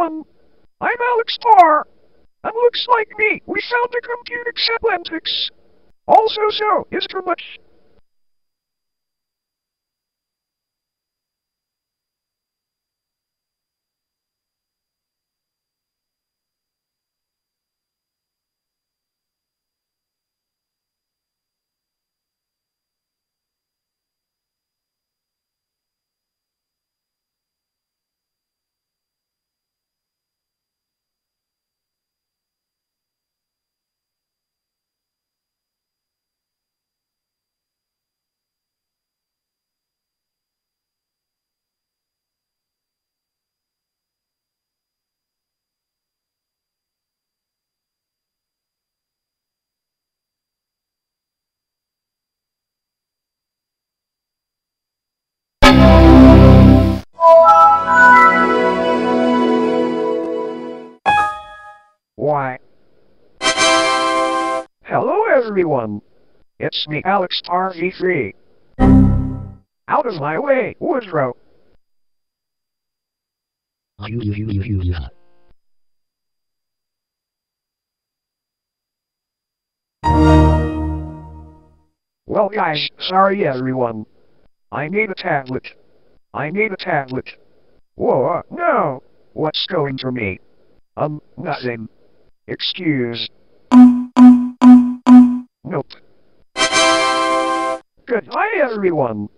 everyone. I'm Alex Parr. And looks like me, we found a computer Atlantics. Also so, is too much. Why? Hello everyone. It's me, Alex Parr V3. Out of my way, Woodrow. Well guys, sorry everyone. I need a tablet. I need a tablet. Whoa, no. What's going to me? Nothing. Excuse. Nope. Goodbye everyone.